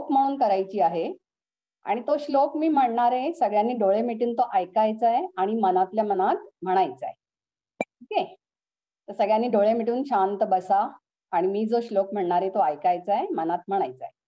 श्लोक म्हणून करायची आहे आणि तो श्लोक मी म्हणणार आहे. सगळ्यांनी डोळे मिटून तो ऐकायचा आहे आणि मनातल्या मनात म्हणायचा आहे. ठीक आहे, तर सगळ्यांनी डोळे मिटून शांत बसा आणि मी जो श्लोक म्हणणार आहे तो ऐकायचा आहे, मनात म्हणायचा आहे.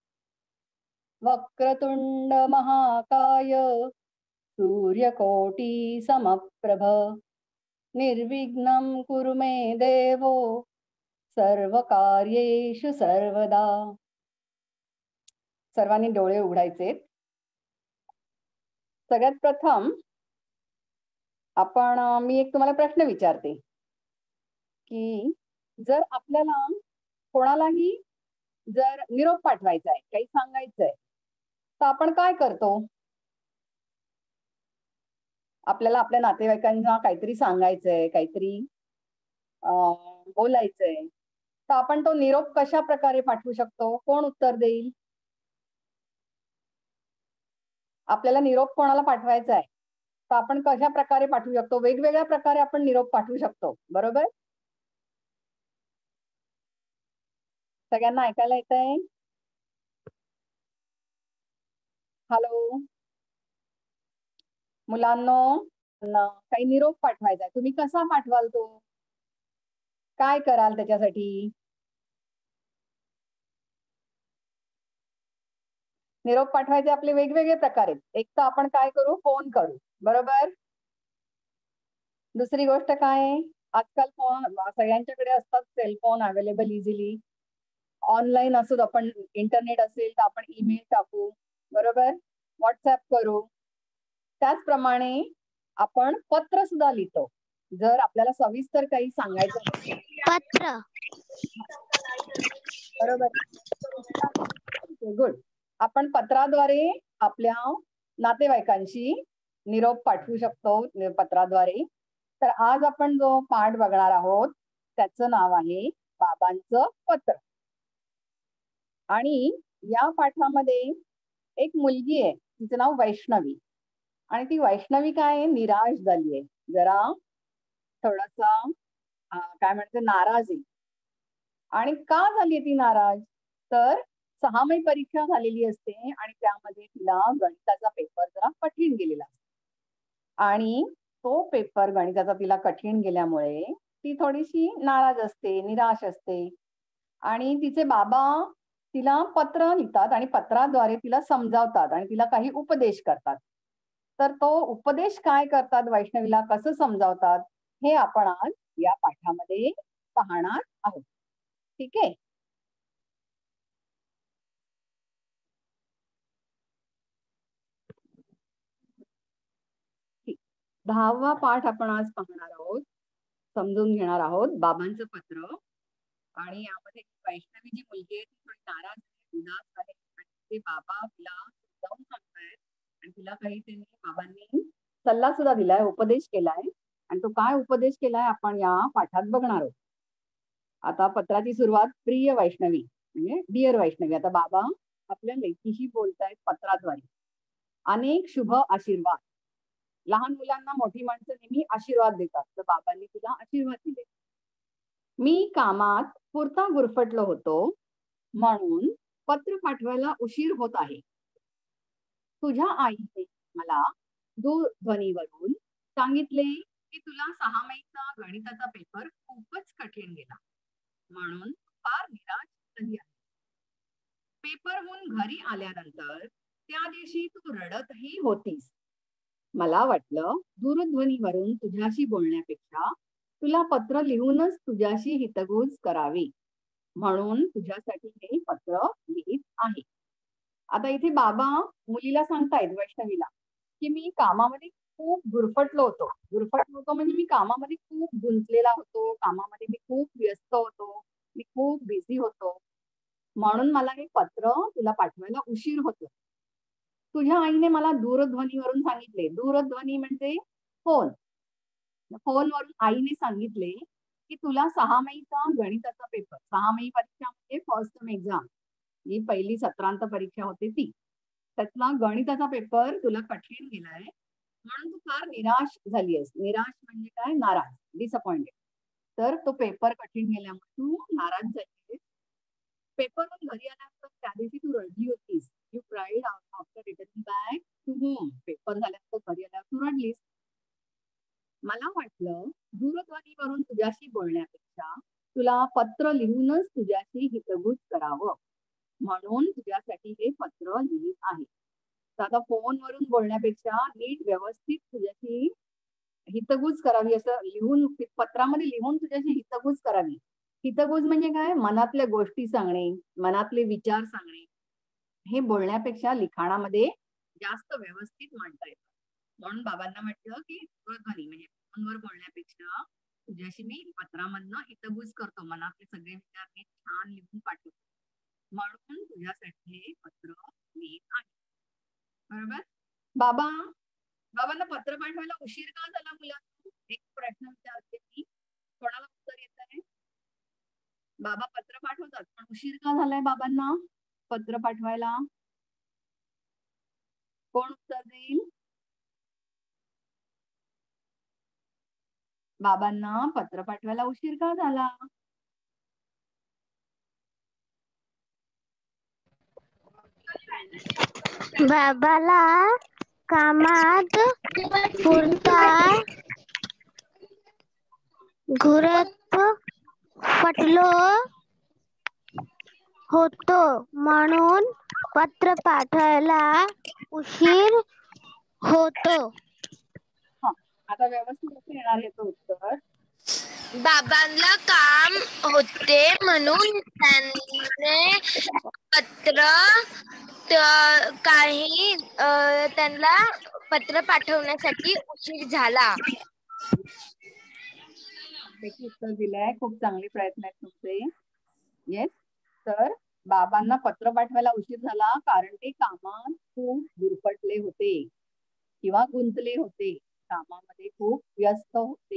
वक्रतुंड महाकाय सूर्यकोटी समप्रभ निर्विघ्नं कुरु मे देवो सर्व कार्येषु सर्वदा. सर्वांनी डोळे उघडायचे. सगळ्यात प्रथम मी एक तुम्हाला प्रश्न विचारते की जर आपल्याला कोणालाही जर निरोप पाठवायचा आहे, काही सांगायचं आहे, तर आपण काय करतो? आपल्याला आपल्या नातेवाईकांना काहीतरी सांगायचंय, काहीतरी बोलायचंय, तर आपण तो निरोप कशा प्रकारे पाठवू शकतो? कोण उत्तर देईल? आपल्याला निरोप कोणाला पाठवायचा आहे, तर आपण कशा प्रकारे पाठवू शकतो? वेगवेगळ्या प्रकारे आपण निरोप पाठवू शकतो, बरोबर? सगळ्यांना ऐकायला येतंय? हॅलो मुलांनो, काही निरोप पाठवायचा आहे, तुम्ही कसा पाठवाल तो? काय कराल त्याच्यासाठी? निरोप पाठवायचे आपले वेगवेगळे प्रकार आहेत. एक तर आपण काय करू, फोन करू, बरोबर? दुसरी गोष्ट काय, आजकाल फोन सगळ्यांच्याकडे असतात, सेलफोन अवेलेबल इझिली. ऑनलाईन असू, आपण इंटरनेट असेल तर आपण ईमेल टाकू, बरोबर? व्हॉट्सअप करू. त्याचप्रमाणे आपण पत्र सुद्धा लिहितो. जर आपल्याला सविस्तर काही सांगायचं पत्र, बरोबर? गुड. आपण पत्राद्वारे आपल्या नातेवाईकांशी निरोप पाठवू शकतो पत्राद्वारे. तर आज आपण जो पाठ बघणार आहोत त्याचं नाव आहे बाबांचं पत्र. आणि या पाठामध्ये एक मुलगी आहे, तिचं नाव वैष्णवी. आणि ती वैष्णवी काय आहे, निराश झाली आहे, जरा थोडासा काय म्हणते, नाराज आहे. आणि का झाली ती नाराज? तर 6माही परीक्षा झालेली असते आणि त्यामध्ये तिला गणिताचा पेपर जरा कठीण गेलेला असतो. आणि तो पेपर गणिताचा तिला कठीण गेल्यामुळे ती थोडीशी नाराज असते, निराश असते. आणि तिचे बाबा तिला पत्र लिहितात आणि पत्राद्वारे तिला समजावतात आणि तिला काही उपदेश करतात. तर तो उपदेश काय करतात, वैष्णवीला कसं समजावतात, हे आपण आज या पाठामध्ये पाहणार आहोत. ठीक आहे? 10वा पाठ आपण आज पाहणार आहोत, समजून घेणार आहोत, बाबांचं पत्र. आणि यामध्ये वैष्णवी जी मुलगी आहे ती थोडी नाराज आहे, उदास आहे आणि ते बाबा तिला समजावून सांगतायत आणि तिला काही त्यांनी बाबांनी सल्ला सुद्धा दिलाय, उपदेश केलाय. आणि तो काय उपदेश केलाय आपण या पाठात बघणार आहोत. आता पत्राची सुरुवात, प्रिय वैष्णवी म्हणजे डिअर वैष्णवी. आता बाबा आपल्या लेकीशी बोलतायत पत्राद्वारे. अनेक शुभ आशीर्वाद. लहान मुलांना मोठी माणसं नेहमी आशीर्वाद देतात, तर बाबांनी तिला आशीर्वाद दिले. मी कामात पुरता गुरफटलो होतो म्हणून पत्र पाठवायला उशीर होत आहे. तुझ्या आईने मला दूरध्वनीवरून सांगितले की तुला 6माहीचा गणिताचा पेपर खूपच कठीण गेला म्हणून फार निराश झाली आहे. पेपरहून घरी आल्यानंतर त्या दिवशी तू रडतही होतीस. मला वाटलं दूरध्वनीवरून तुझ्याशी बोलण्यापेक्षा तुला पत्र लिहूनच तुझ्याशी हितगुज करावी, म्हणून तुझ्यासाठी हे पत्र लिहित आहे. आता इथे बाबा मुलीला सांगतायत, वैष्णवीला, की मी कामामध्ये खूप गुरफटलो होतो म्हणजे मी कामामध्ये खूप गुंतलेला होतो, कामामध्ये मी खूप व्यस्त होतो, मी खूप बिझी होतो, म्हणून मला हे पत्र तुला पाठवायला उशीर होतो. तुझ्या आईने मला दूरध्वनीवरून सांगितले, दूरध्वनी म्हणजे फोन, फोनवरून आईने सांगितले की तुला 6माहीचा गणिताचा पेपर, 6माही परीक्षा म्हणजे फर्स्ट टर्म एक्झाम, जी पहिली सत्रांत परीक्षा होते ती, त्यातला गणिताचा पेपर तुला कठीण गेलाय म्हणून तू फार निराश झाली आहेस. निराश म्हणजे काय, नाराज, डिसअपॉइंटेड. तर तो पेपर कठीण गेल्यामुळे तू नाराज झाली. पेपरवरून घरी आल्यानंतर त्या दिवशी तू रडली होतीस. You cried after returning back to home. Paper झाल्यानंतर घरी आल्यावर तू रडलीस. मला वाटलं दूरध्वनीवरून तुझ्याशी बोलण्यापेक्षा तुला पत्र लिहूनच तुझ्याशी हितगुज करावं, म्हणून तुझ्यासाठी हे पत्र लिहित आहे. तर आता फोनवरून बोलण्यापेक्षा नीट व्यवस्थित तुझ्याशी हितगुज करावी, असं लिहून पत्रामध्ये लिहून तुझ्याशी हितगुज करावी. हितगुज म्हणजे काय? मनातल्या गोष्टी सांगणे, मनातले विचार सांगणे. हे बोलण्यापेक्षा लिखाणामध्ये जास्त व्यवस्थित मांडता येतं. म्हणून बाबांना म्हटलं की दूरध्वनी म्हणजे फोनवर बोलण्यापेक्षा तुझ्याशी मी पत्रामधनं हितगुज करतो, मनातले सगळे विचार मी छान लिहून पाठवतो, म्हणून तुझ्यासाठी हे पत्र लिहित आहे. बरोबर. बाबांना पत्र पाठवायला उशीर का झाला मुलांना? एक प्रश्न विचारते मी, कोणाला उत्तर येत आहे? बाबा पत्र पाठवतात पण उशीर का झालाय बाबांना पत्र पाठवायला? कोण उत्तर देईल? बाबांना पत्र पाठवायला उशीर का झाला? बाबाला कामात घुरत पटलो होतो, म्हणून पत्र पाठवायला उशीर होतो. आता व्यवस्थित येणार आहे तो उत्तर. बाबांना काम होते म्हणून त्यांनी त्यांना पत्र पाठवण्यासाठी उशीर झाला. उत्तर दिलंय. खूप चांगले प्रयत्न आहेत तुमचे. येस. तर बाबांना पत्र पाठवायला उशीर झाला कारण ते कामात खूप गुरफटले होते किंवा गुंतले होते, कामामध्ये खूप व्यस्त होते.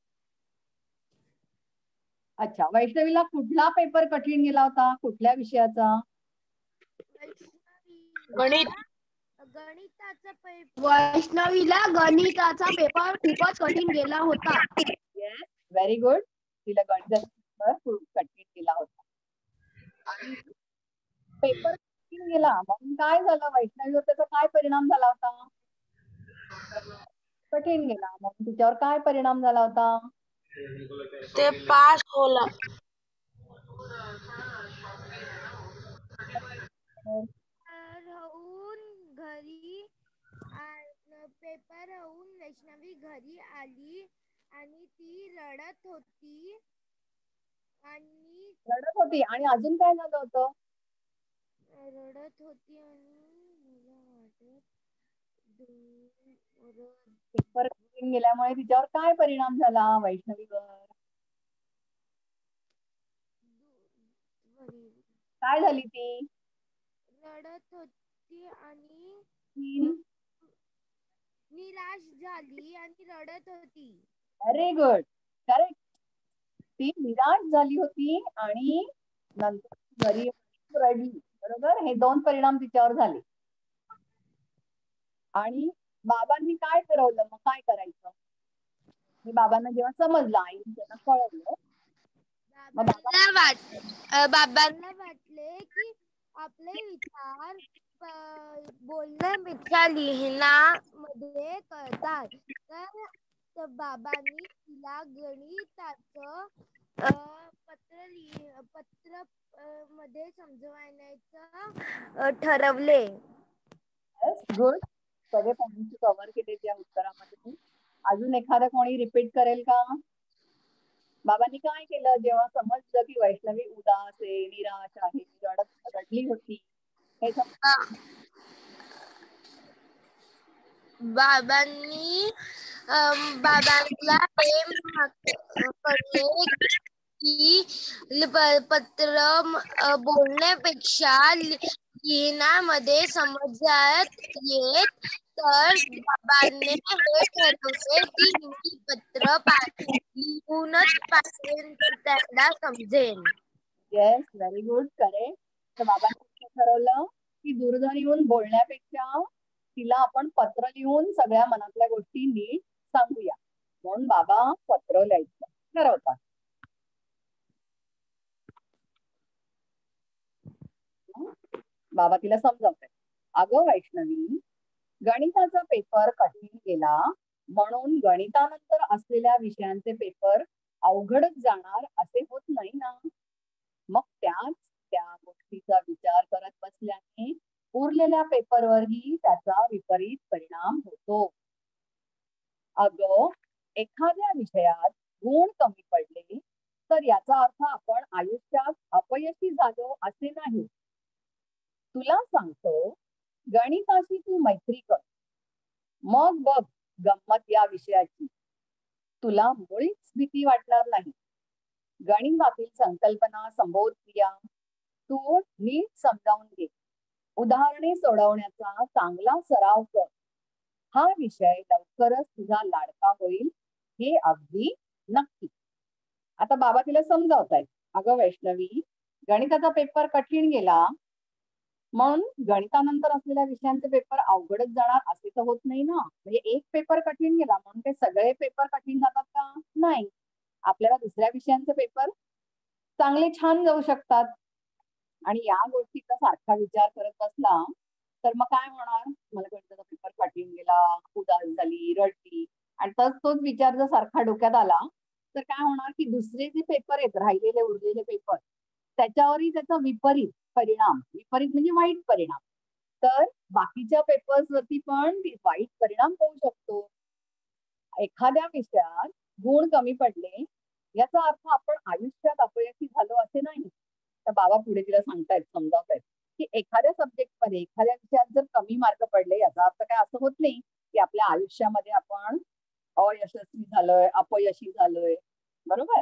अच्छा, वैष्णवीला कुठला पेपर कठीण गेला होता? कुठल्या विषयाचा? गणिताचा पेपर. वैष्णवीला गणिताचा पेपर खूपच कठीण गेला होता. Yes, very good. तिला गणिताचा पेपर खूप कठीण गेला होता. आणि पेपर कठीण गेला म्हणून काय झालं? वैष्णवीवर त्याचा काय परिणाम झाला होता? कठीण गेला म्हणून तिच्यावर काय परिणाम झाला होता? ते पास होला. घरी पेपर होऊन वैष्णवी घरी आली आणि ती रडत होती. आणि अजून काय झालं होतं? रडत होती आणि पेपर कठीण गेल्यामुळे तिच्यावर काय परिणाम झाला वैष्णवीवर? काय झाली ती? रडत होती आणि निराश झाली आणि रडत होती. Very good, correct. ती निराश झाली होती आणि नंतर घरी रडली. बरोबर. हे दोन परिणाम तिच्यावर झाले. आणि बाबांनी काय ठरवलं मग काय करायचं? हे बाबांना जेव्हा समजलं, आईने त्यांना कळवलं, बाबांना वाटले की आपले विचार बोलण्यापेक्षा लिहिण्यामध्ये कळतात. तर बाबांनी तिला गणिताचं पत्र मध्ये समजवायचं ठरवले. गुड. सगळे पॉइंट कव्हर केले त्या उत्तरामध्ये. अजून एखादं कोणी रिपीट करेल का? बाबांनी काय केलं जेव्हा समजलं की वैष्णवी उदास आहे, निराश आहे, रडली होती, हे बाबांना कळले की पत्र बोलण्यापेक्षा लिहिण्यामध्ये समजत येत, तर बाबांनी हे ठरवले की मी पत्र लिहूनच पाठवेन तर त्यांना समजेल. Yes, very good, correct. तर बाबांनी ठरवलं की दूरध्वनीवरून बोलण्यापेक्षा तिला आपण पत्र लिहून सगळ्या मनातल्या गोष्टी नीट सांगूया, म्हणून बाबा पत्र लिहायचं ठरवतात. बाबा तिला समजावतात. अगं वैष्णवी, गणिताचा पेपर कठीण गेला म्हणून गणितानंतर असलेल्या विषयांचे पेपर अवघडच जाणार असे होत नाही ना. मग त्या गोष्टीचा विचार करत बसल्याने उरलेल्या पेपरवरही त्याचा विपरीत परिणाम होतो. अगं, एखाद्या विषयात गुण कमी पडले तर याचा अर्थ आपण आयुष्यात अपयशी झालो असे नाही. तुला सांगतो, गणिताशी तू मैत्री कर, मग बघ गंमत या विषयाची. तुला मुळीच भीती वाटणार नाही. गणितातील संकल्पना, संबोध क्रिया तू नीट समजावून घे. उदाहरणे सोडवण्याचा चांगला सराव कर. हा विषय लवकरच तुझा लाडका होईल, हे अगदी नक्की. आता बाबा तिला समजावतायत. अगं वैष्णवी, गणिताचा पेपर कठीण गेला म्हणून गणितानंतर असलेल्या विषयांचे पेपर अवघडच जाणार असे तर होत नाही ना. म्हणजे एक पेपर कठीण गेला म्हणून ते सगळे पेपर कठीण जातात का? नाही. आपल्याला दुसऱ्या विषयांचे पेपर चांगले छान जाऊ शकतात. आणि या गोष्टीचा सारखा विचार करत बसला तर मग काय होणार? मला गणिताचा पेपर कठीण गेला, उदास झाली, रडली, आणि तोच विचार जर सारखा डोक्यात आला तर काय होणार की दुसरे जे पेपर आहेत, राहिलेले उरलेले पेपर, त्याच्यावरही त्याचा विपरीत परिणाम, विपरीत म्हणजे वाईट परिणाम, तर बाकीच्या पेपर्स वरती पण वाईट परिणाम होऊ शकतो. एखाद्या विषयात गुण कमी पडले याचा अर्थ आपण आयुष्यात अपयशी झालो असे नाही. तर बाबा पुढे तिला सांगतायत, समजावतायत की एखाद्या सब्जेक्ट मध्ये, एखाद्या विषयात जर कमी मार्क पडले याचा अर्थ काय असं होत नाही की आपल्या आयुष्यामध्ये आपण अयशस्वी झालोय, अपयशी झालोय. बरोबर?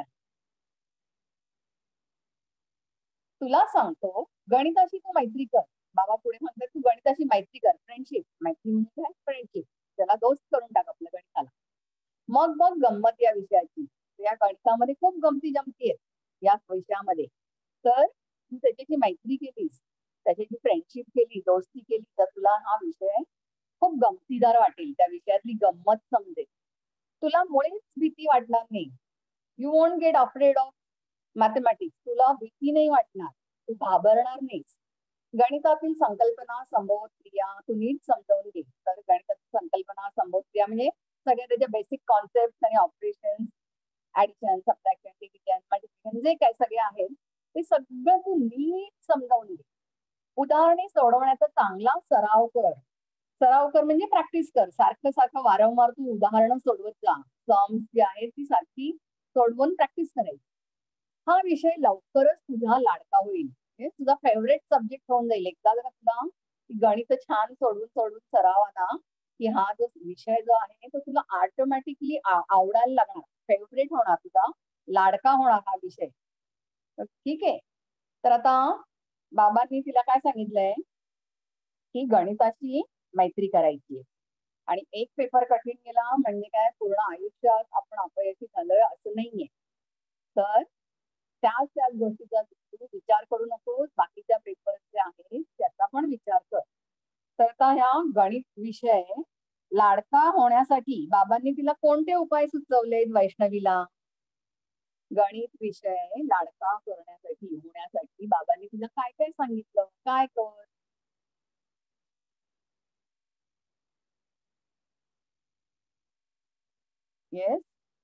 तुला सांगतो, गणिताशी तू मैत्री कर. बाबा पुढे म्हणतात तू गणिताशी मैत्री कर, फ्रेंडशिप. मैत्री म्हणजे काय? फ्रेंडशिप. त्याला दोस्त करून टाक आपल्या गणिताला. मग बघ गंमत या विषयाची. या गणितामध्ये खूप गमती जमती आहेत या विषयामध्ये. तर तू त्याच्याशी मैत्री केलीस, त्याच्याशी फ्रेंडशिप केली, दोस्ती केली, तर तुला हा विषय खूप गमतीदार वाटेल. त्या विषयातली गंमत समजेल. तुला मुळीच भीती वाटणार नाही. You won't get afraid of mathematics. तुला भीती नाही वाटणार, तू घाबरणार नाहीस. गणितातील संकल्पना, संबोध क्रिया तू नीट समजावून घे. तर गणितातील संकल्पना, संबोध क्रिया म्हणजे सगळ्या त्याच्या बेसिक कॉन्सेप्ट आणि operation, addition, subtraction, division, multiplication जे काय सगळे आहेत ते सगळं तू नीट समजावून घे. उदाहरणे सोडवण्याचा चांगला सराव कर. सराव कर म्हणजे प्रॅक्टिस कर. सारखं सारखं वारंवार तू उदाहरणं सोडवत जा. सम्स जी आहेत ती सारखी सोडवून प्रॅक्टिस करायची. हा विषय लवकरच तुझा लाडका होईल, तुझा फेवरेट सब्जेक्ट होऊन जाईल. एकदा जर तुला गणित छान सोडून सोडून सराव आला की हा जो विषय जो आहे तो तुला ऑटोमॅटिकली आवडायला लागणार, फेवरेट होणार, तुझा लाडका होणार हा विषय. ठीक आहे. तर आता बाबांनी तिला काय सांगितलंय की गणिताची मैत्री करायची, आणि एक पेपर कठीण गेला म्हणजे काय पूर्ण आयुष्यात आपण अपयशी झालोय असं नाहीये. तर त्याच गोष्टीचा तू विचार करू नकोस, बाकीच्या पेपर जे आहेत त्याचा पण विचार कर. तर आता ह्या गणित विषय लाडका होण्यासाठी बाबांनी तिला कोणते उपाय सुचवलेत वैष्णवीला? गणित विषय लाडका होण्यासाठी बाबांनी तिला काय काय सांगितलं? काय कर? येस,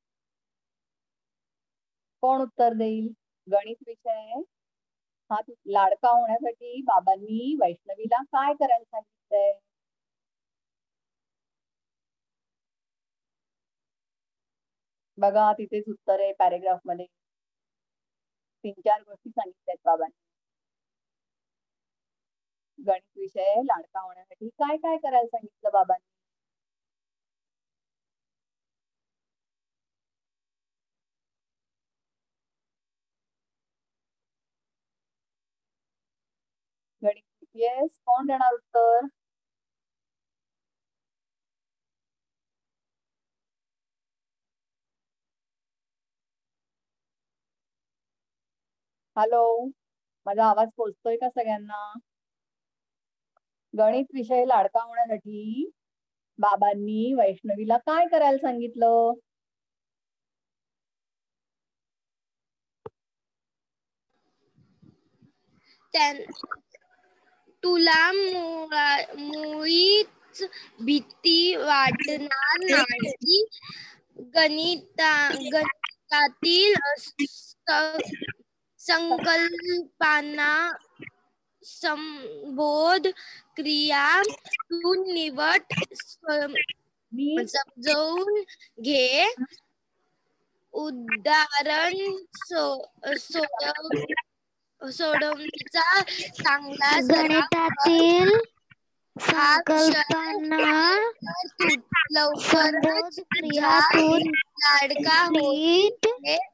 कोण उत्तर देईल? गणित विषय हा लाडका होण्यासाठी बाबांनी वैष्णवीला काय करायला सांगितलंय? बघा तिथेच उत्तर आहे पॅरेग्राफ मध्ये. 3-4 गोष्टी सांगितल्यात बाबांनी. गणित विषय लाडका होण्यासाठी काय काय करायला सांगितलं बाबांनी? गणित, येस, कोण देणार उत्तर? हॅलो, माझा आवाज पोहोचतोय का सगळ्यांना? गणित विषय लाडका होण्यासाठी बाबांनी वैष्णवीला काय करायला सांगितलं? तुला मुळीच भीती वाटणार नाही. गणितातील संकल्पना संबोध क्रिया तू निवड समजून घे. उदाहरण सोडवण्याचा चांगला गणितातील हा संकल्पना लवकरच संबोध क्रियातून लाडका नीट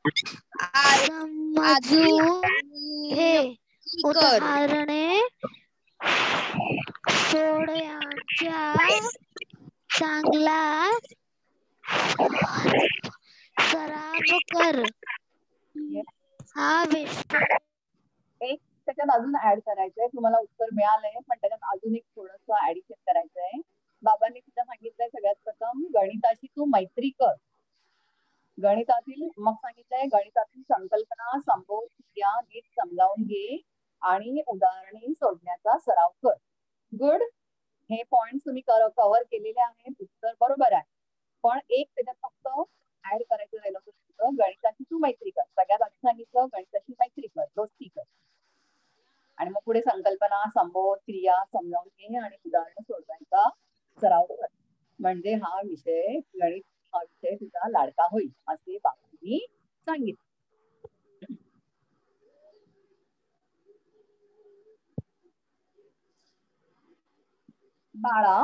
समजून घे. उदाहरणे सोडवण्याचा चांगला सराव कर. हा विषय एक त्याच्यात अजून ऍड करायचंय. तुम्हाला उत्तर मिळालंय पण त्याच्यात अजून एक थोडंसं ऍडिशन करायचंय. बाबांनी तिथं सांगितलंय सगळ्यात प्रथम गणिताशी तू मैत्री कर. गणितातील मग सांगितलंय गणितातील संकल्पना संबोध क्रिया नीट समजावून घे आणि उदाहरणे सोडण्याचा सराव कर. गुड. हे पॉइंट तुम्ही कव्हर केलेले आहेत. उत्तर बरोबर आहे. पण एक त्याच्यात फक्त ऍड करायचं राहिलं होतं. गणिताची तू मैत्री कर. सगळ्यात आधी सांगितलं गणिताची मैत्री कर, दोस्ती कर. आणि मग पुढे संकल्पना संबोध क्रिया समजावून घे आणि उदाहरण सोडवायचा सराव कर. म्हणजे हा विषय गणित हा विषय तुझा लाडका होईल असे बाबांनी सांगितले. बाळा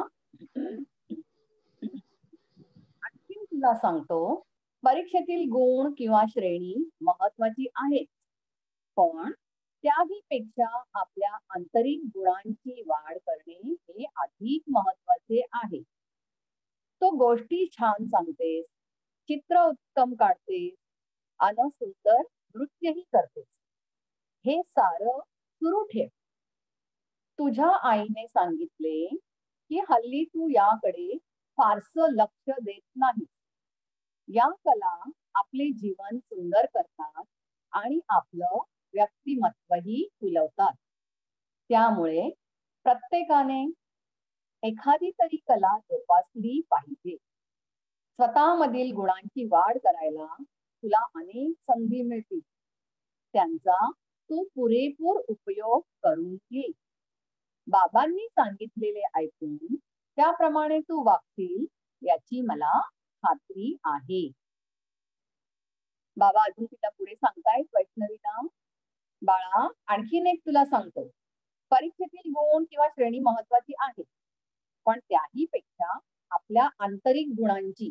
आणखीन तुला सांगतो, परीक्षेतील गुण किंवा श्रेणी महत्वाची आहे, पण त्याही पेक्षा आपल्या आंतरिक गुणांची वाढ करणे हे अधिक महत्वाचे आहे. तो गोष्टी छान सांगतेस, चित्र उत्तम काढतेस आणि सुंदर नृत्यही करतेस. हे सारं सुरू ठेव. तुझ्या आईने सांगितले की हल्ली तू याकडे फारसं लक्ष देत नाही. या कला आपले जीवन सुंदर करतात आणि आपलं व्यक्तिमत्वही फुलवतात. त्यामुळे प्रत्येकाने एखादी तरी कला जोपासली पाहिजे. स्वतःमधील गुणांची वाढ करायला तुला अनेक संधी मिळतील. त्यांचा तू पुरेपूर उपयोग करून घे. बाबांनी सांगितलेले ऐकून त्याप्रमाणे तू वागशील याची मला खात्री आहे. बाबा अजून तिला पुढे सांगतायत वैष्णवीला, बाळा आणखीन एक तुला सांगतो, परीक्षेतील गुण किंवा श्रेणी महत्वाची आहे, पण त्याही पेक्षा आपल्या आंतरिक गुणांची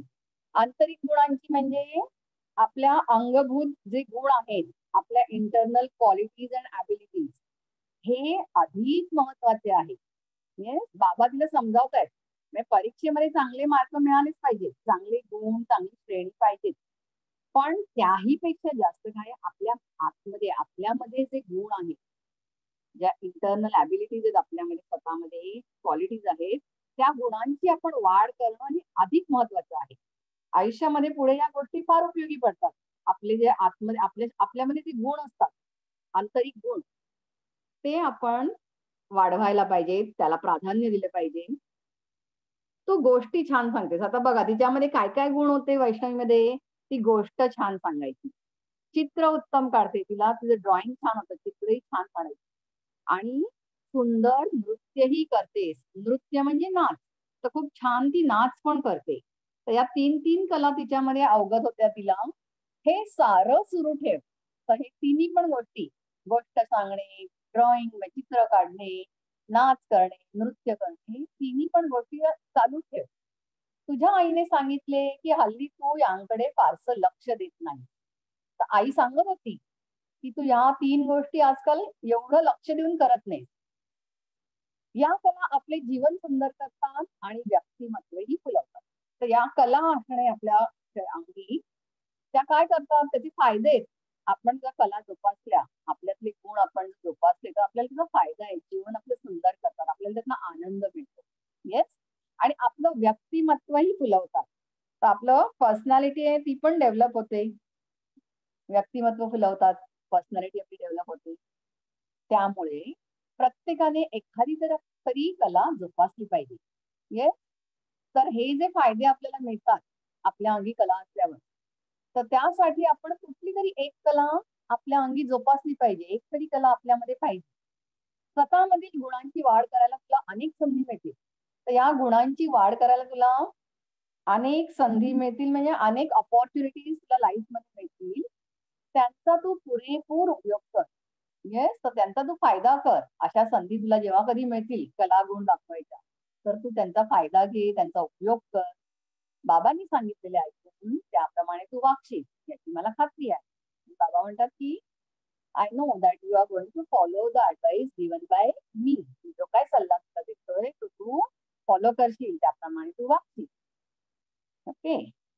म्हणजे आपल्या अंगभूत जे गुण आहेत, आपल्या इंटरनल क्वालिटीज अँड ऍबिलिटीज, हे अधिक महत्वाचे आहे. बाबा तिला समजावतायत परीक्षेमध्ये चांगले मार्क मिळालेच पाहिजे, चांगले गुण चांगली श्रेणी पाहिजेत, पण त्याही पेक्षा जास्त काय आपल्या आतमध्ये आपल्यामध्ये जे गुण आहेत, ज्या इंटरनल ऍबिलिटीज आहेत आपल्यामध्ये, स्वतःमध्ये क्वालिटीज आहेत, त्या गुणांची आपण वाढ करणं हे अधिक महत्वाचं आहे. आयुष्यामध्ये पुढे या गोष्टी फार उपयोगी पडतात. आपले जे आतमध्ये आपल्यामध्ये जे गुण असतात, आंतरिक गुण, ते आपण वाढवायला पाहिजे, त्याला प्राधान्य दिले पाहिजे. तू गोष्टी छान सांगतेस. आता बघा तिच्यामध्ये काय काय गुण होते वैष्णवीमध्ये, ती गोष्ट छान सांगायची, चित्र उत्तम काढते, तिला तुझं ड्रॉइंग छान होतं, चित्रही छान काढायची, आणि सुंदर नृत्यही करतेस. नृत्य म्हणजे नाच, तर खूप छान ती नाच पण करते. तर या तीन कला तिच्यामध्ये अवगत होत्या तिला. हे सारं सुरू ठेव. तर हे तिन्ही पण गोष्टी, गोष्ट सांगणे, ड्रॉइंग चित्र काढणे, नाच करणे, नृत्य करणे, तिन्ही पण गोष्टी चालू ठेव. तुझ्या आईने सांगितले की हल्ली तू यांकडे फारसं लक्ष देत नाही. तर आई सांगत होती की तू या 3 गोष्टी आजकाल एवढं लक्ष देऊन करत नाही. या कला आपले जीवन सुंदर करतात आणि व्यक्तिमत्वही फुलवतात. तर या कला असणे आपल्या अंगी, त्या काय करतात, त्याचे फायदे आहेत. आपण जर कला जोपासल्या, आपल्यातले गुण आपण जोपासले, तर आपल्याला त्याचा फायदा आहे. जीवन आपलं सुंदर करतात, आपल्याला त्यातनं आनंद मिळतो. येस. आणि आपलं व्यक्तिमत्वही फुलवतात. तर आपलं पर्सनॅलिटी आहे ती पण डेव्हलप होते. व्यक्तिमत्व फुलवतात, पर्सनॅलिटी आपली डेव्हलप होते. त्यामुळे प्रत्येकाने एखादी तरी कला जोपासली पाहिजे. येस. तर हे जे फायदे आपल्याला मिळतात आपल्या अंगी कला असल्यावर, तर त्यासाठी आपण कुठली तरी एक कला आपल्या अंगी जोपासली पाहिजे. एक तरी कला आपल्यामध्ये पाहिजे. स्वतःमधील गुणांची वाढ करायला तुला अनेक संधी मिळतील. तर या गुणांची वाढ करायला तुला अनेक संधी मिळतील, म्हणजे अनेक अपॉर्च्युनिटीज तुला लाईफ मध्ये मिळतील. त्यांचा तू पुरेपूर उपयोग कर. येस. तर त्यांचा तू फायदा कर. अशा संधी तुला जेव्हा कधी मिळतील कला गुण दाखवायच्या, तर तू त्यांचा फायदा घे, त्यांचा उपयोग कर. बाबांनी सांगितलेले ऐकून त्याप्रमाणे तू वागशील याची मला खात्री आहे. बाबा म्हणतात की I know that you are going to follow the advice given by me. जो काय सल्ला तुला देतोय तो तू फॉलो करशील, त्याप्रमाणे तू वागशील. ओके.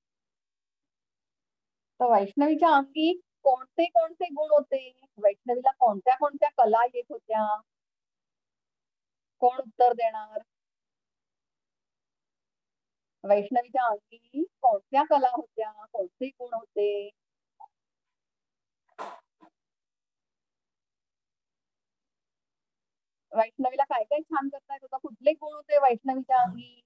तर वैष्णवीच्या अंगी कोणते कोणते गुण होते? वैष्णवीला कोणत्या कोणत्या कला येत होत्या? कोण उत्तर देणार? वैष्णवीच्या अंगी कोणत्या कला होत्या? कोणते गुण होते? वैष्णवीला काय काय छान करता येत होतं? कुठले गुण होते वैष्णवीच्या अंगी?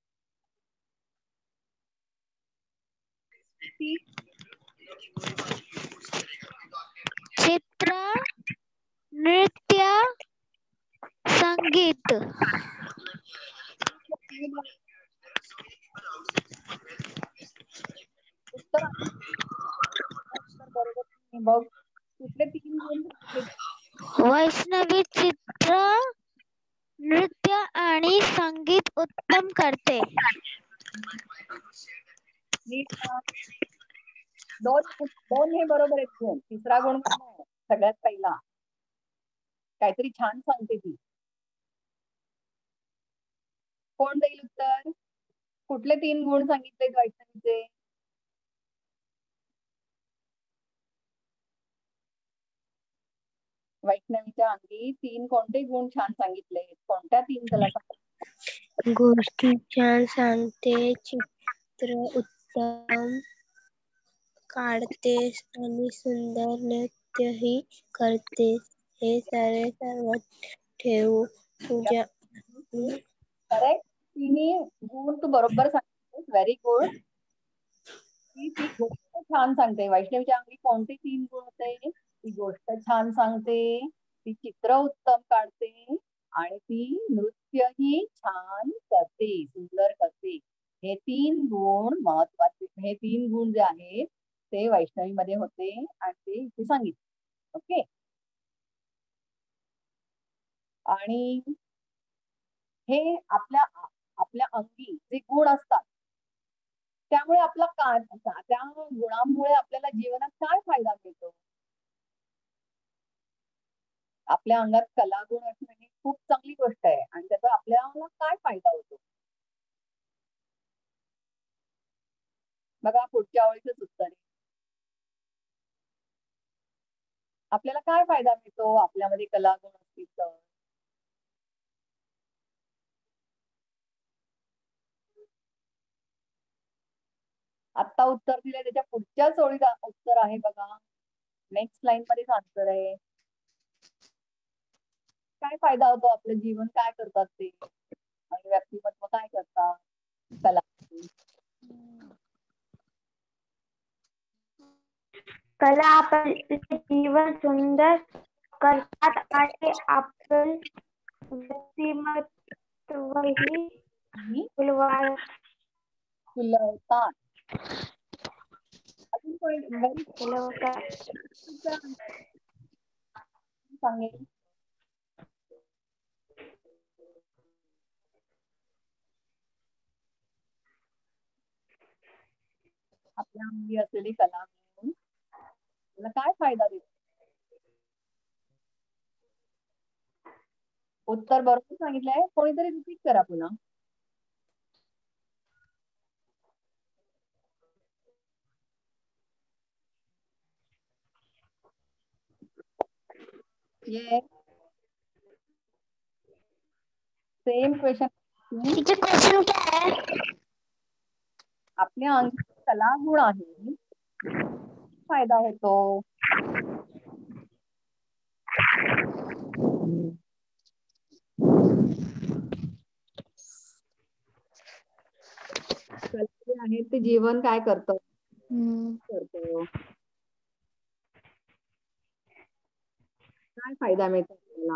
चित्र, नृत्य, संगीत. उत्तर बरोबर बघ. कुठले 3 गुण? वैष्णवी चित्र, नृत्य आणि संगीत उत्तम करते. दोन हे बरोबर आहेत गुण. तिसरा गुण सगळ्यात पहिला काहीतरी छान सांगते ती. कोण देईल उत्तर? कुठले 3 गुण सांगितले वैष्णवीचे? वैष्णवीच्या अंगी 3 कोणते गुण छान सांगितले? कोणत्या 3 कला? गोष्टी छान सांगते, चित्र उत्तम काढते आणि सुंदर नृत्यही करते. हे सारे सर्वात ठेवू तुझ्या. करेक्ट. 3 गुण तू बरोबर सांगितलेस. Very good. ती गोष्ट छान सांगते. वैष्णवीच्या अंगी कोणते 3 गुण होते? ती गोष्ट छान सांगते, ती चित्र उत्तम काढते आणि ती नृत्यही छान करते, सुंदर करते. हे 3 गुण महत्वाचे. हे 3 गुण जे आहेत ते वैष्णवीमध्ये होते आणि ते इथे सांगितले. ओके. आणि हे आपल्या अंगी जे गुण असतात त्यामुळे आपला त्या गुणांमुळे आपल्याला जीवनात काय फायदा मिळतो? आपल्या अंगात कला गुण असणे ही खूप चांगली गोष्ट आहे आणि त्याचा आपल्याला काय फायदा होतो? बघा पुढच्या ओळीचंच उत्तर आहे. आपल्याला काय फायदा मिळतो आपल्यामध्ये कला गुण असतील तर? आत्ता उत्तर दिलंय त्याच्या पुढच्याच ओळीत उत्तर आहे बघा. नेक्स्ट लाईन मध्येच आन्सर आहे. काय फायदा होतो? आपलं जीवन काय करतात ते आणि व्यक्तिमत्व काय करतात कला? कला आपले जीवन सुंदर करतात आणि आपलं व्यक्तिमत्वही फुलवतात. अजून सांगेल. आपल्या अंगी असलेली कला गुण आपल्याला काय फायदा देतो? उत्तर बरोबर सांगितलंय. कोणीतरी रिपीट करा पुन्हा. ये सेम क्वेश्चन. क्वेश्चन क्या है? आपल्या अंगी कला गुण आहे, फायदा होतो? कला जे आहे ते जीवन काय करतं? काय फायदा मिळतो आपल्याला?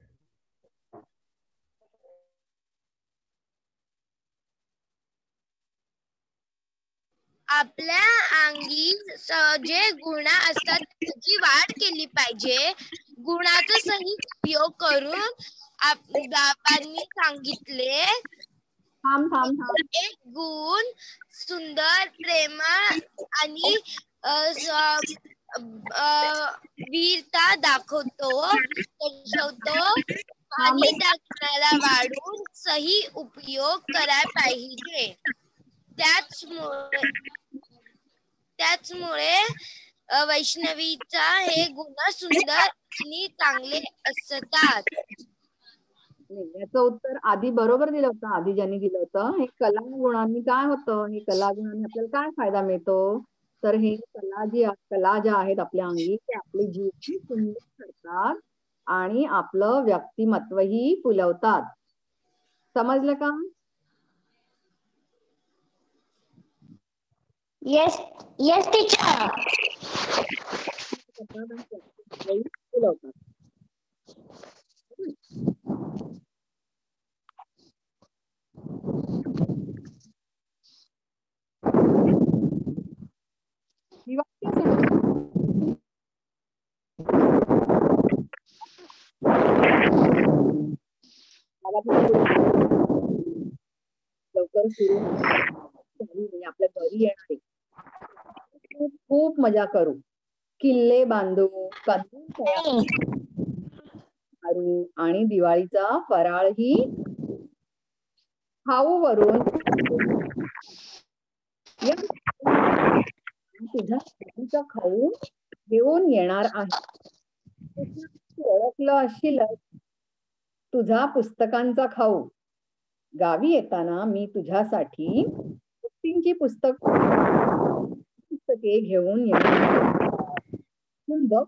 आपल्या अंगी जे गुण असतात त्याची वाढ केली पाहिजे. गुणाचा सही उपयोग करून बाबांनी सांगितले थांब थांब थांब. एक गुण सुंदर, प्रेमळ आणि वीरता दाखवतो आणि त्या गुणाला वाढून सही उपयोग करायला पाहिजे. त्याचमुळे वैष्णवीचा हे गुण सुंदर आणि चांगले असतात. याचं उत्तर आधी बरोबर दिलं होतं. आधी ज्यांनी दिलं होतं, हे कला गुणांनी काय होतं? हे कला गुणांनी आपल्याला काय फायदा मिळतो? तर हे कला ज्या आहेत आपल्या अंगी ते आपले जीवन सुंदर करतात आणि आपलं व्यक्तिमत्वही फुलवतात. समजलं का? Yes yes teacher. फुलवतात. लवकर सुरू म्हणजे आपल्या घरी येणारे खूप खूप मजा करू, किल्ले बांधू, कंदील तयार करू आणि दिवाळीचा फराळही खाऊ वरून तुझ्या खाऊ घेऊन येणार आहे. ओळखलं असशील तुझा पुस्तकांचा खाऊ. गावी येताना मी तुझ्यासाठी गोष्टींची पुस्तके घेऊन येणार. बघ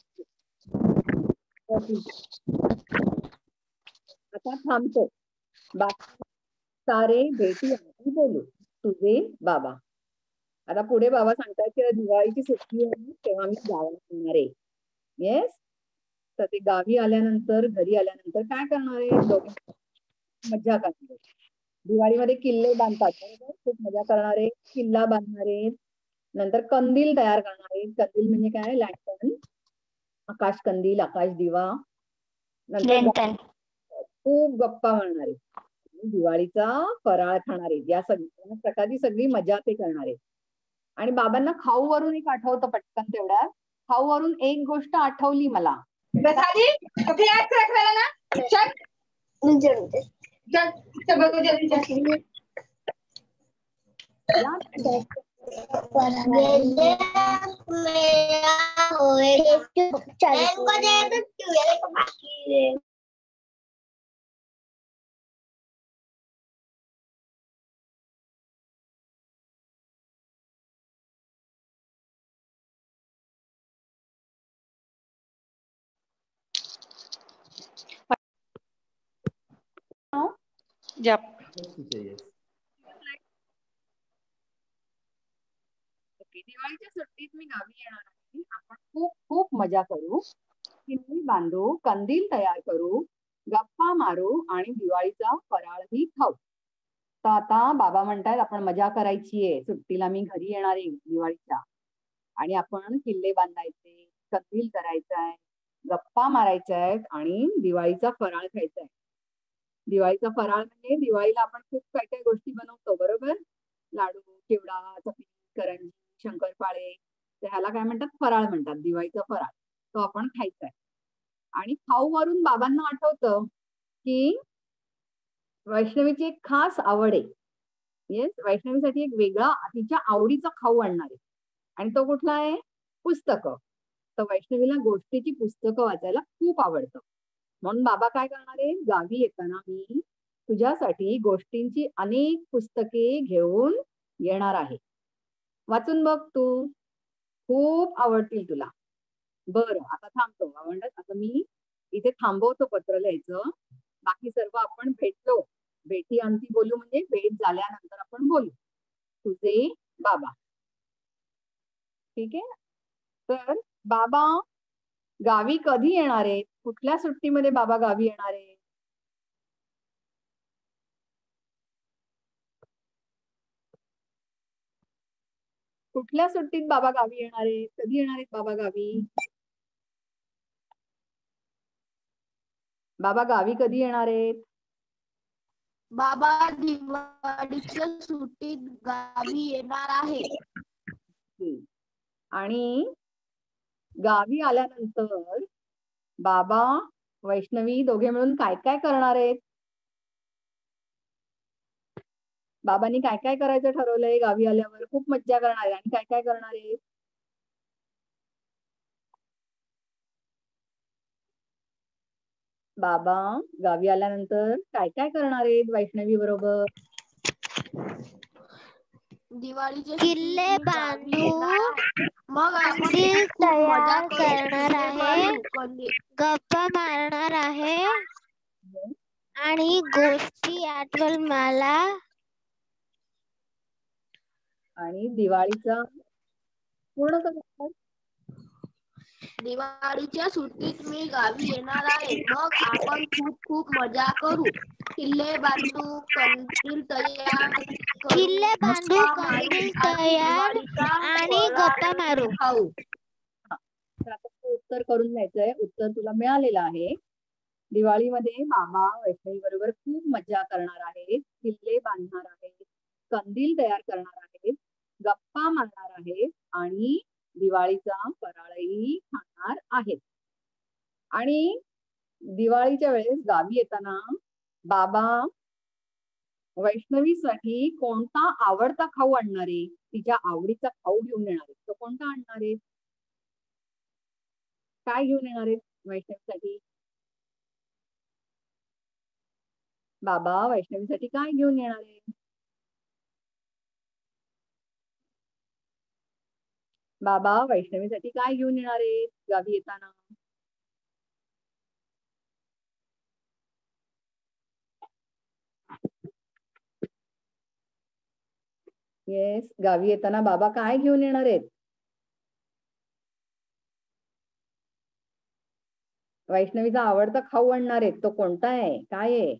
आता थांबतो. बाकी सारे भेटी आणि बोलू. तुझे बाबा. आता पुढे बाबा सांगतात की दिवाळीची सुट्टी आहे तेव्हा मी गावाला येणार आहे. येस. तर ते गावी आल्यानंतर घरी आल्यानंतर काय करणार आहे? मज्जा करणार आहे. दिवाळीमध्ये किल्ले बांधतात बरोबर. खूप मजा करणार आहे. किल्ला बांधणार आहेत. नंतर कंदील तयार करणार आहेत. कंदील म्हणजे काय? लॅन्टर्न, आकाश कंदील, आकाश दिवा. नंतर खूप गप्पा मारणार आहेत. दिवाळीचा फराळ खाणार आहेत. या सगळ्या प्रकारची सगळी मजा ते करणार आहेत. आणि बाबांना खाऊ वरून एक आठवतं पटकन तेवढ्यात. खाऊ वरून एक गोष्ट आठवली मला. दिवाळीच्या सुट्टीत मी गावी येणार आहे. आपण खूप खूप मजा करू, किल्ली बांधू, कंदील तयार करू, गप्पा मारू आणि दिवाळीचा फराळही खाऊ. तर आता बाबा म्हणतात आपण मजा करायची आहे. सुट्टीला मी घरी येणार आहे दिवाळीच्या आणि आपण किल्ले बांधायचे, कंदील करायचा आहे, गप्पा मारायच्या आहेत आणि दिवाळीचा फराळ खायचा आहे. दिवाळीचा फराळ म्हणजे दिवाळीला आपण खूप काय काय गोष्टी बनवतो बरोबर. लाडू, चिवडा, चकली, करंजी, शंकरपाळे. ह्याला काय म्हणतात? फराळ म्हणतात. दिवाळीचा फराळ तो आपण खायचा आहे. आणि खाऊ वरून बाबांना आठवतं की वैष्णवीची एक खास आवड आहे. येस. वैष्णवीसाठी एक वेगळा तिच्या आवडीचा खाऊ आणणार आहे. आणि तो कुठला आहे? पुस्तकं. तर वैष्णवीला गोष्टीची पुस्तकं वाचायला खूप आवडतं. म्हणून बाबा काय करणार आहे? गावी येताना मी तुझ्यासाठी गोष्टींची अनेक पुस्तके घेऊन येणार आहे. वाचून बघ तू. खूप आवडतील तुला. बरं आता थांबतो. म्हणतात आता मी इथे थांबवतो पत्र लिहायचं बाकी सर्व आपण भेटलो, भेटी अंती बोलू म्हणजे भेट झाल्यानंतर आपण बोलू. तुझे बाबा. ठीक आहे. तर बाबा गावी कधी येणार आहेत? कुठल्या सुट्टीमध्ये बाबा गावी येणार आहेत? कुठल्या सुट्टीत बाबा गावी येणार आहेत? कधी येणार आहेत बाबा गावी? बाबा गावी कधी येणार आहेत? बाबा दिवाळीच्या सुट्टीत गावी येणार आहे. आणि गावी आल्यानंतर बाबा वैष्णवी दोघे मिळून काय काय करणार आहेत? बाबांनी काय काय करायचं ठरवलंय गावी आल्यावर? खूप मज्जा करणार आहे. आणि काय काय करणार आहे? बाबा गावी आल्यानंतर काय काय करणार आहेत वैष्णवी बरोबर? दिवाळीच्या किल्ले सुट्टीत मी गावी येणार आहे. मग आपण कंदील खूप मजा तयार करू. करणार किल्ले आहे, बांधू, कंदील. गप्पा मारणार आहे आणि गोष्टी आठवण मला. आणि दिवाळीचा पूर्ण करणार. दिवाळीच्या सुट्टीत मी गावी येणार आहे. मग आपण खूप खूप मजा करू. किल्ले बांधू, कंदील तयार करू, किल्ले बांधू, गप्पा मारू कंदील आणि तयार दिवाळीचा आणि गप्पा मारू. खाऊ. तर आता तू उत्तर करून द्यायचंय. उत्तर तुला मिळालेलं आहे. दिवाळीमध्ये बाबा वैष्णवी बरोबर खूप मजा करणार आहेत, किल्ले बांधणार आहेत, कंदील तयार करणार आहेत, गप्पा मारणार आहेत आणि दिवाळीचा फराळही खाणार आहेत. आणि दिवाळीच्या वेळेस गावी येताना बाबा वैष्णवीसाठी कोणता आवडता खाऊ आणणार आहे? तिच्या आवडीचा खाऊ घेऊन येणार आहेत. तो कोणता आणणार आहे? काय घेऊन येणार आहेत वैष्णवीसाठी? बाबा वैष्णवीसाठी काय घेऊन येणार आहे? बाबा वैष्णवीसाठी काय घेऊन येणार आहेत गावी येताना? येस, गावी येताना बाबा काय घेऊन येणार आहेत? वैष्णवीचा आवडता खाऊ आणणार आहेत. तो कोणता आहे? काय आहे?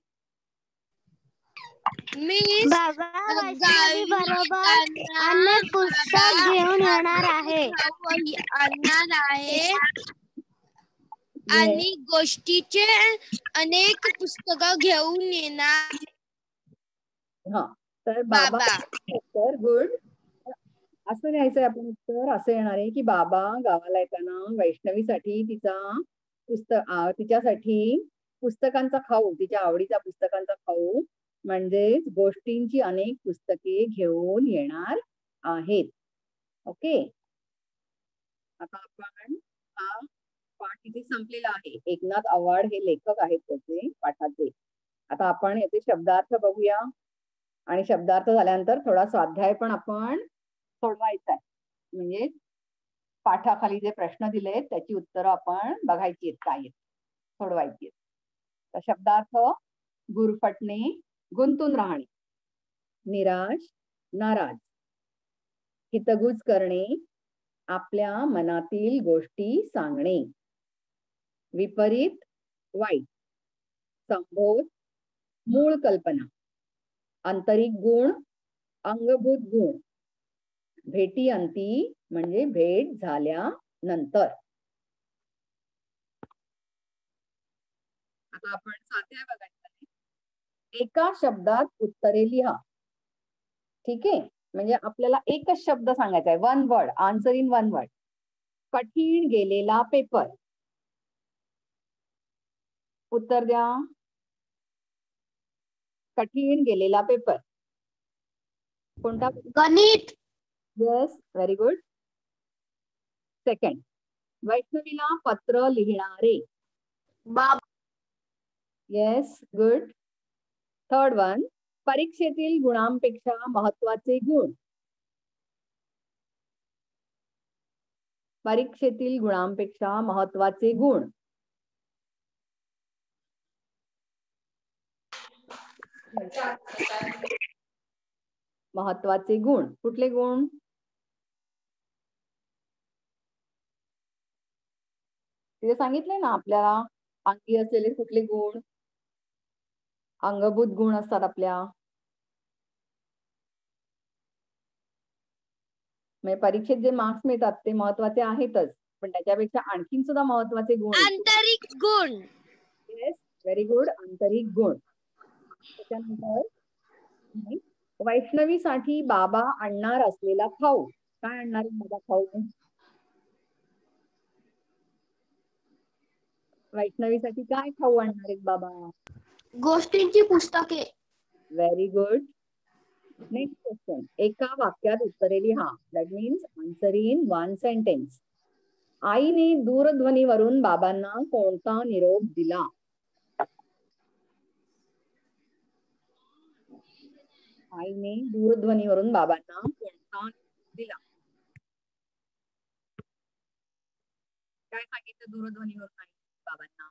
बाबा वैष्णवी बरोबर अनेक पुस्तक घेऊन येणार आहे आणणार आहे Yes. आणि गोष्टीचे अनेक पुस्तकं घेऊन येणार हा, तर बाबा बाबा. तर गुड. असं लिहायचंय आपण उत्तर. असं येणार आहे की बाबा गावाला येताना वैष्णवीसाठी तिच्यासाठी पुस्तकांचा खाऊ, तिच्या आवडीचा पुस्तकांचा खाऊ म्हणजेच गोष्टींची अनेक पुस्तके घेऊन येणार आहेत. ओके, आता आपण हा पाठ इथे संपलेला आहे. एकनाथ आव्हाड हे लेखक आहेत त्याचे पाठाचे. आता आपण याचे शब्दार्थ बघूया आणि शब्दार्थ झाल्यानंतर थोडा स्वाध्याय पण आपण सोडवायचा आहे. म्हणजे पाठाखाली जे प्रश्न दिलेत त्याची उत्तरं आपण बघायची आहेत, काय आहेत, सोडवायची आहेत. तर शब्दार्थ: गुरफटणे, गुंतून राहणे, निराश, नाराज, हितगुज करणे, आपल्या मनातील गोष्टी सांगणे, विपरीत, वाईट, संबोध, मूळ कल्पना, आंतरिक गुण, अंगभूत गुण, भेटी अंती म्हणजे भेट झाल्यानंतर. आता आपण स्वाध्याय बघायचा आहे. एका शब्दात उत्तरे लिहा. ठीक आहे, म्हणजे आपल्याला एकच शब्द सांगायचा आहे. 1 वर्ड, आन्सर इन 1 वर्ड. कठीण गेलेला पेपर. उत्तर द्या. कठीण गेलेला पेपर कोणता? गणित. Yes, very good. सेकंड, वैष्णवीला पत्र लिहिणारे. बाबा. Yes, good. थर्ड वन, परीक्षेतील गुणांपेक्षा महत्वाचे गुण. परीक्षेतील गुणांपेक्षा महत्वाचे गुण. महत्वाचे गुण. कुठले गुण? तिथे सांगितलंय ना आपल्याला, अंगी असलेले कुठले गुण? अंगभूत गुण असतात आपल्या. म्हणजे परीक्षेत जे मार्क्स मिळतात ते महत्वाचे आहेतच, पण त्याच्यापेक्षा आणखीन सुद्धा महत्वाचे गुण. आंतरिक गुण. Yes, very good. आंतरिक गुण. त्याच्यानंतर वैष्णवीसाठी बाबा आणणार असलेला खाऊ. काय आणणार बाबा खाऊ? वैष्णवीसाठी काय खाऊ आणणार आहेत बाबा? गोष्टींची पुस्तके. Very good. Next question. एका वाक्यात उत्तरे लिहा. That means answer in one sentence. आईने दूरध्वनीवरून बाबांना कोणता निरोप दिला? आईने दूरध्वनीवरून बाबांना कोणता निरोप दिला? काय सांगितलं दूरध्वनीवरून आई बाबांना?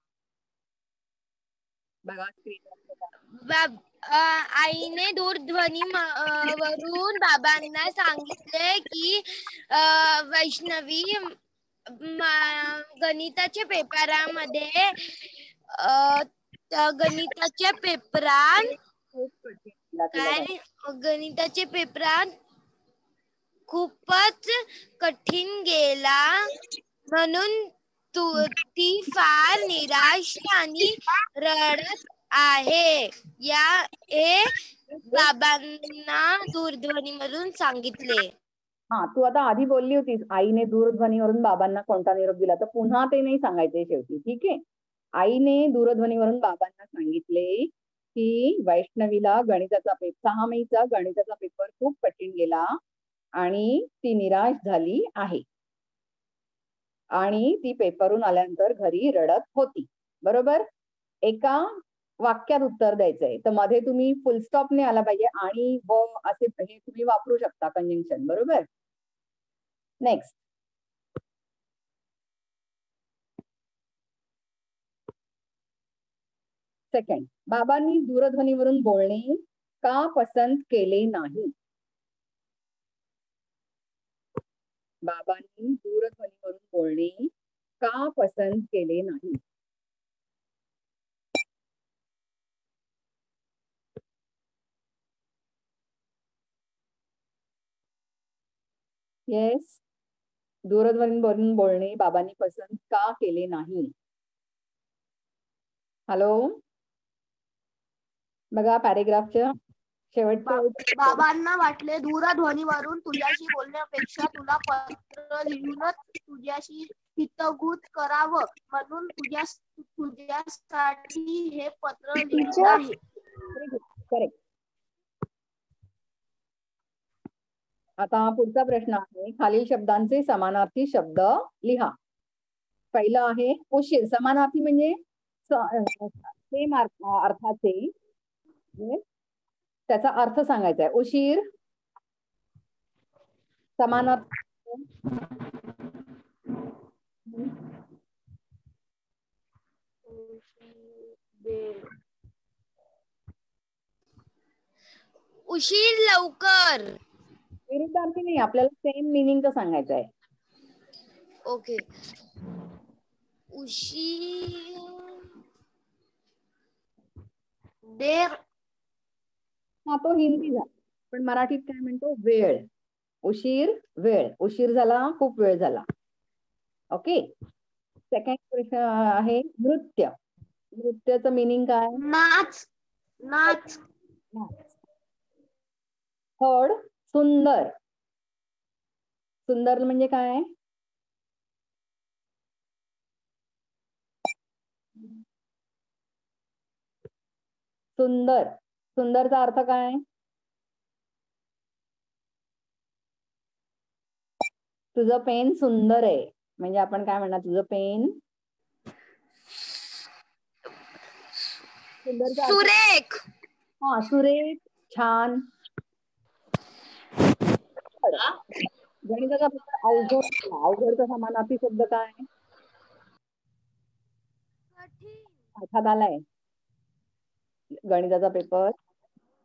बघा स्क्रीन. आईने दूरध्वनी वरून बाबांना सांगितले की वैष्णवी गणिताच्या पेपरामध्ये गणिताच्या पेपरात गणिताच्या पेपरात खूपच कठीण गेला म्हणून ती फार निराश आणि रडत आहे. हे बाबांना दूरध्वनीवरून सांगितले. हा, तू आता आधी बोलली होतीस आईने दूरध्वनीवरून बाबांना कोणता निरोप दिला, तर पुन्हा ते नाही सांगायचे शेवटी. ठीक आहे. आईने दूरध्वनीवरून बाबांना सांगितले की वैष्णवीला गणिताचा 6 मेचा गणिताचा पेपर खूप कठीण गेला आणि ती निराश झाली आहे आणि ती पेपरून आल्यानंतर घरी रडत होती. बरोबर. एका वाक्यात उत्तर द्यायचंय, तर मध्ये तुम्ही फुल स्टॉपने आला पाहिजे. आणि व असे हे तुम्ही वापरू शकता कंजंक्शन. बरोबर. नेक्स्ट. सेकंड. बाबांनी दूरध्वनीवरून बोलणे का पसंत केले नाही? बाबांनी दूरध्वनीवरून बोलणे का पसंत केले नाही? येस, दूरध्वनीवरून बोलणे बाबांनी पसंत का केले नाही? हॅलो, बघा पॅरेग्राफच्या शेवटचं. बाबांना वाटले दूरध्वनीवरून तुझ्याशी बोलण्यापेक्षा तुला पत्र लिहूनच तुझ्याशी हितगुज करावं म्हणून तुझ्यासाठी हे पत्र लिहिलं आहे. करेक्ट. आता पुढचा प्रश्न आहे, खालील शब्दांचे समानार्थी शब्द लिहा. पहिलं आहे उशीर. समानार्थी म्हणजे सेम अर्थाचे, त्याचा अर्थ सांगायचा आहे. उशीर समानार्थी उशीर लवकर. विरुद्धार्थी नाही, आपल्याला सेम मिनिंगचं सांगायचं आहे. ओके. उशीर देर. हा, तो हिंदी झाला, पण मराठीत काय म्हणतो? वेळ. उशीर वेळ. उशीर झाला, खूप वेळ झाला. ओके. सेकंड प्रश्न आहे नृत्य. नृत्याचं मिनिंग काय? नाच. नाच. थर्ड सुंदर. सुंदर म्हणजे काय? सुंदर. सुंदरचा अर्थ काय? तुझं पेन सुंदर आहे, म्हणजे आपण काय म्हणणार? तुझं पेन सुरेख. हा, सुरेख, छान. गणिताचा पेपर अवघड. अवघडचा समानार्थी शब्द काय? अर्थात आलाय. गणिताचा पेपर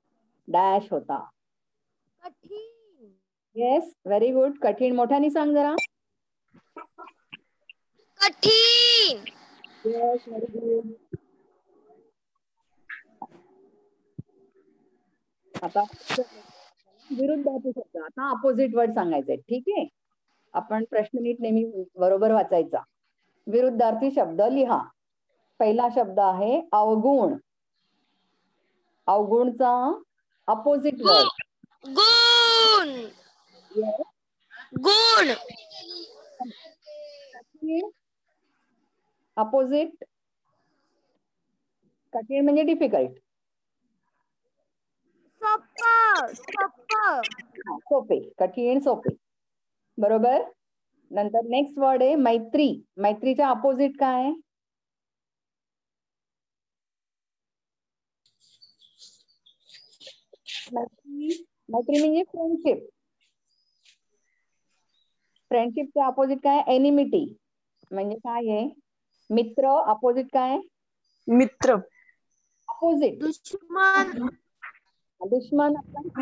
डॅश होता. कठीण. Yes, very good. कठीण मोठ्याने सांग जरा. कठीण. Yes, very good. आता विरुद्धाचे शब्द, आता अपोजिट वर्ड सांगायचे. ठीक आहे, आपण प्रश्न नीट नेहमी बरोबर वाचायचा. विरुद्धार्थी शब्द लिहा. पहिला शब्द आहे अवगुण. अवगुणचा अपोजिट वर्ड. गुण. गुण. कठीण अपोजिट. कठीण म्हणजे डिफिकल्ट. सोपे. कठीण सोपे. बरोबर. नंतर नेक्स्ट वर्ड आहे मैत्री. मैत्रीच्या अपोजिट काय? मैत्री म्हणजे फ्रेंडशिप. फ्रेंडशिपचे अपोजिट काय? एनिमिटी. म्हणजे काय आहे? मित्र. अपोजिट काय? मित्र. अपोजिट दुश्मन. दुश्मन.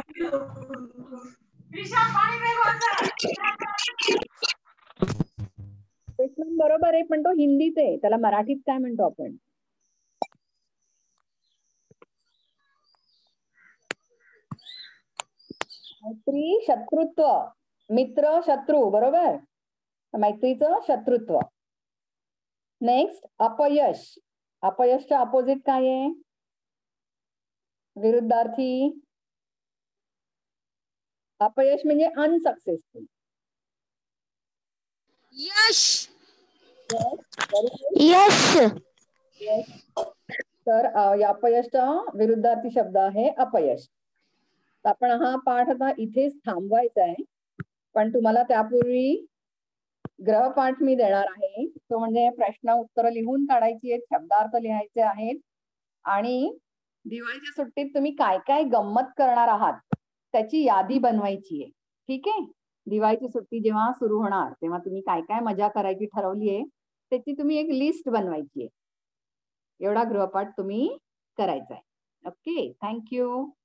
दुश्मन बरोबर आहे, पण तो हिंदीत आहे. त्याला मराठीत काय म्हणतो आपण? मैत्री शत्रुत्व. मित्र शत्रू. बरोबर. मैत्रीचं शत्रुत्व. नेक्स्ट अपयश. अपयशच्या अपोजिट काय आहे? विरुद्धार्थी. अपयश म्हणजे अनसक्सेसफुल. यश. यश. तर अपयशचा विरुद्धार्थी शब्द आहे अपयश. आपण हा पाठ आता इथेच थांबवायचा आहे, पण तुम्हाला त्यापूर्वी ग्रहपाठ मी देणार आहे. तो म्हणजे प्रश्न उत्तर लिहून काढायची आहेत, शब्दार्थ लिहायचे आहेत, आणि दिवाळीच्या सुट्टीत तुम्ही काय काय गंमत करणार आहात त्याची यादी बनवायची आहे. ठीक आहे. दिवाळीची सुट्टी जेव्हा सुरू होणार तेव्हा तुम्ही काय काय मजा करायची ठरवली आहे त्याची तुम्ही एक लिस्ट बनवायची आहे. एवढा गृहपाठ तुम्ही करायचा आहे. Okay, thank you.